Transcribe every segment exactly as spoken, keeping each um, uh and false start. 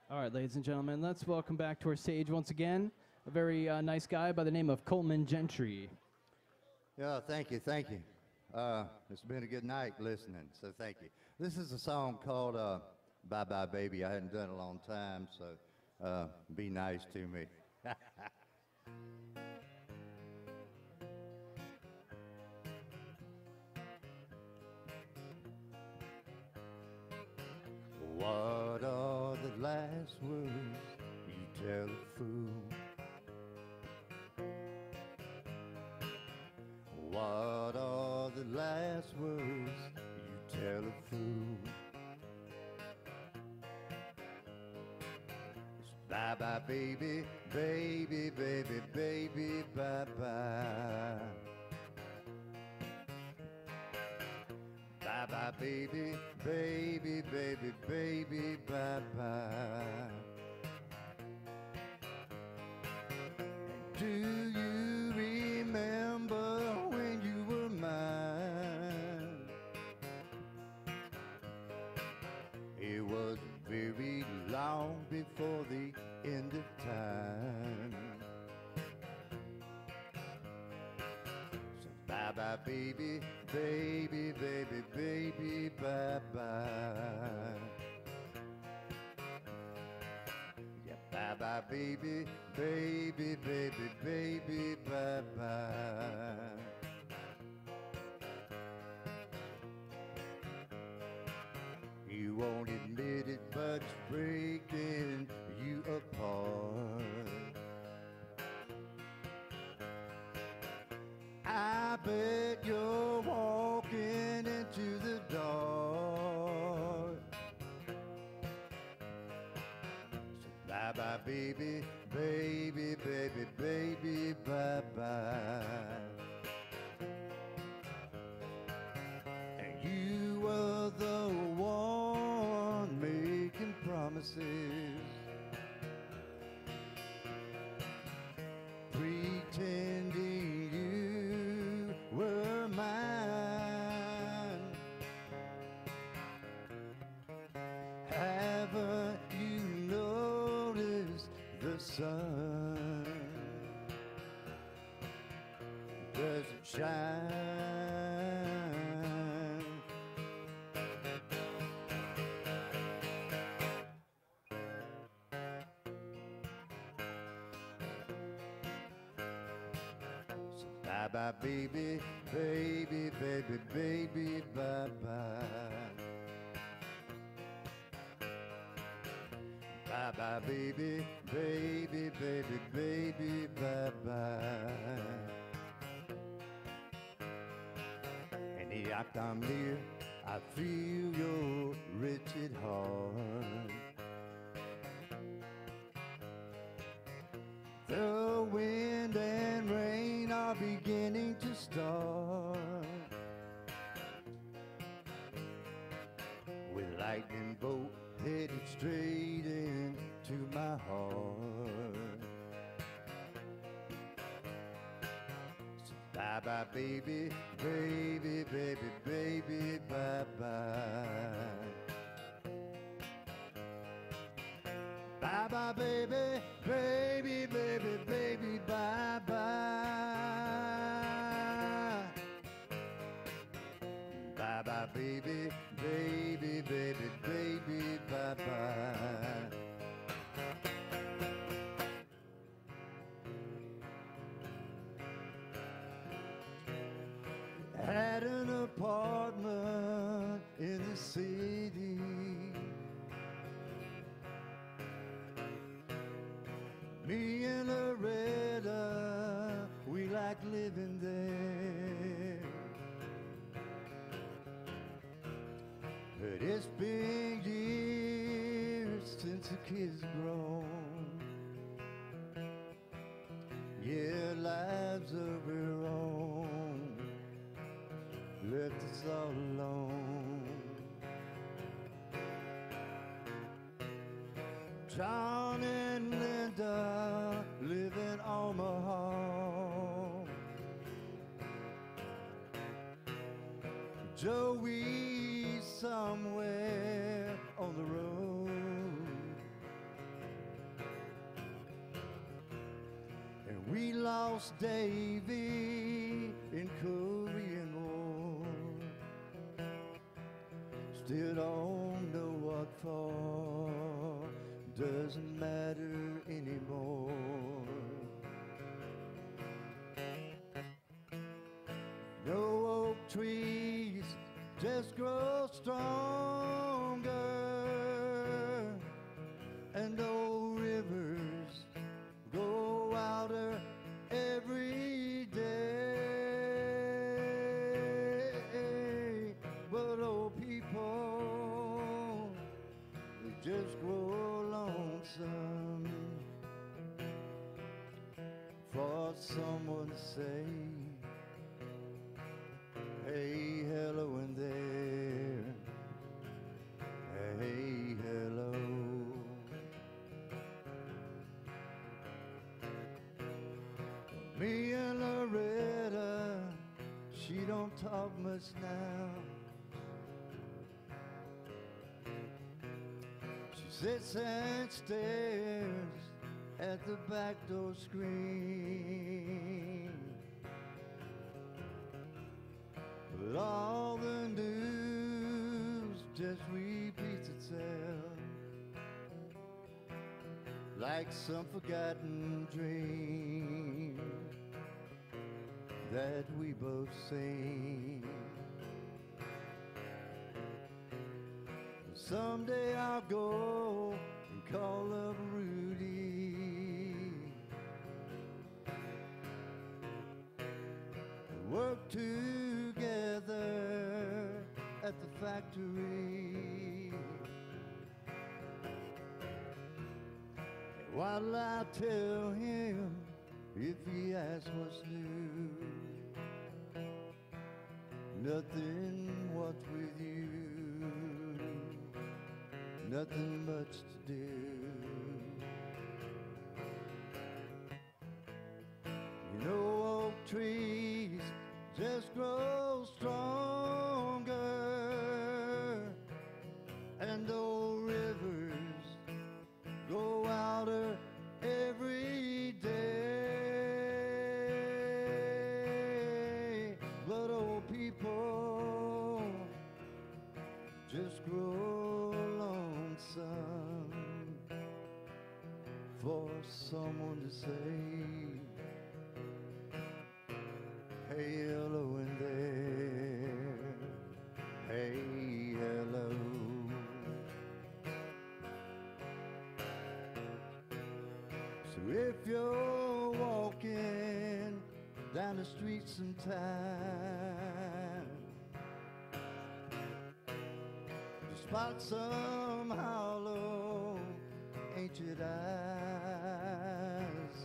All right, ladies and gentlemen, let's welcome back to our stage once again a very uh, nice guy by the name of Coleman Gentry. Yeah, thank you, thank you. Uh, it's been a good night listening, so thank you. This is a song called uh, Bye Bye Baby. I hadn't done it in a long time, so uh, be nice to me. What are the last words you tell a fool? What are the last words you tell a fool? It's bye bye baby, baby, baby, baby, bye bye. Bye bye baby, baby, baby, baby, bye bye. Do you remember when you were mine? It was very long before the end of time. So bye bye baby, baby, baby, baby, bye bye. Yeah, bye bye baby, baby, baby, baby, bye bye. You won't admit it, but it's breaking you apart. I bet you're walking into the dark. So bye bye baby, baby, baby, baby, bye bye. And you were the one making promises, pretending you were mine. Haven't you noticed the sun doesn't shine? So bye bye baby, baby, baby, baby, bye bye. Bye bye baby, baby, baby, baby, bye bye. And the I'm near, I feel your wretched heart. The wind and rain are beginning to start, with lightning bolt headed straight into my heart. So bye bye baby, baby, baby, baby, bye bye. Bye bye baby, baby, baby, baby, bye bye. Bye bye baby, baby, baby, baby, bye bye. Had an apartment in the city, me and Loretta, we like living there. But it's been years since the kids grown. Yeah, lives of our own left us all alone. John and Linda live in Omaha. Joey somewhere on the road. lost Davy in Korean War. Still don't know what for, doesn't matter anymore. No oak trees just grow stronger, and old rivers go wilder every day. But old people, they just grow lonesome for someone to say, hey, hello in there. Hey, hello. Me and Loretta, she don't talk much now. She sits and stares at the back door screen. But all the news just repeats itself like some forgotten dream that we both seen. Someday I'll go and call up Rudy, work together at the factory. What'll I tell him if he asks what's new? Nothing, what's with you? Nothing much to do. You know, oak trees just grow stronger, and old rivers go wilder every day. But old people just grow lonesome for someone to say, hey, hello in there. Hey, hello. So if you're walking down the street sometime, you spot some hollow ancient eyes.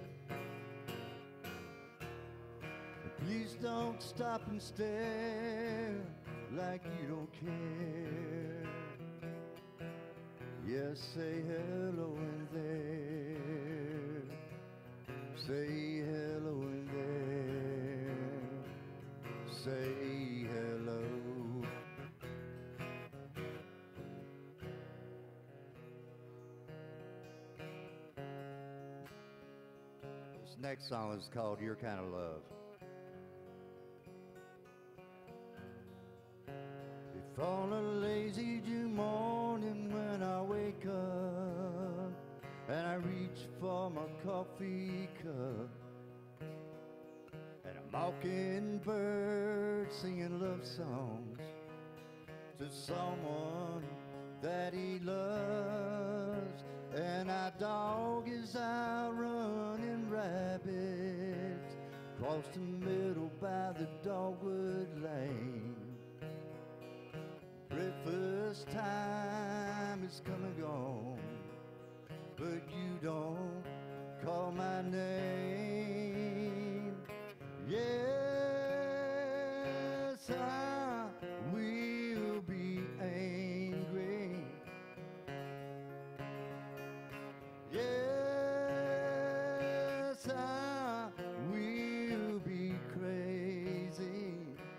Please don't stop and stare like you don't care. Yes, say hello in there. Say hello in there. Say hello. This next song is called Your Kind of Love. If on a lazy June morning when I wake up and I reach for my coffee cup, and a mockingbird singing love songs to someone that he loves, and I dog his out running rabbits across the middle by the dogwood lane. Breakfast time is come and gone, but you don't call my name. Yes, I will be angry. Yes, I will be crazy.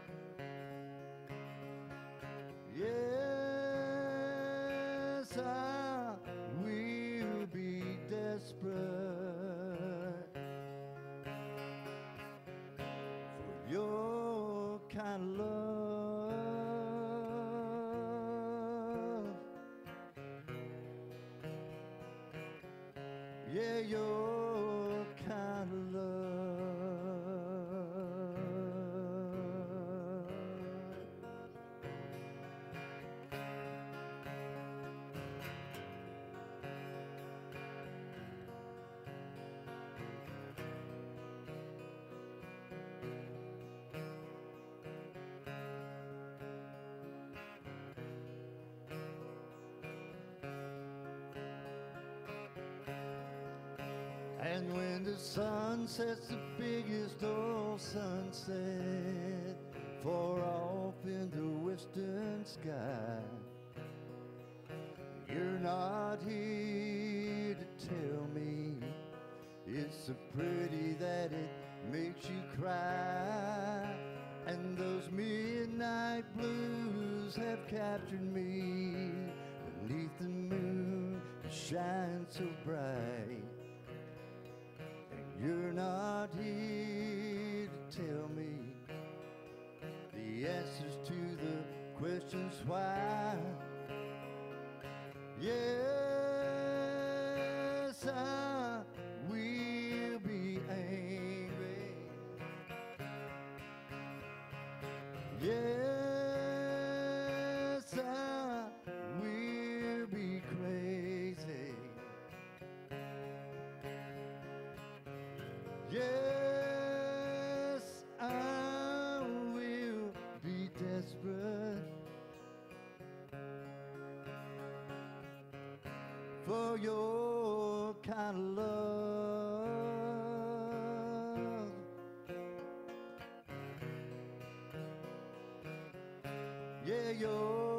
Yes, I will be desperate. your kind of love. Yeah, your kind of love. And when the sun sets the biggest old sunset far off in the western sky, you're not here to tell me it's so pretty that it makes you cry. And those midnight blues have captured me beneath the moon that shines so bright. You're not here to tell me the answers to the questions why. Yes, I will be angry. Yes, I will be crazy. Yes, I will be desperate for your kind of love. Yeah, your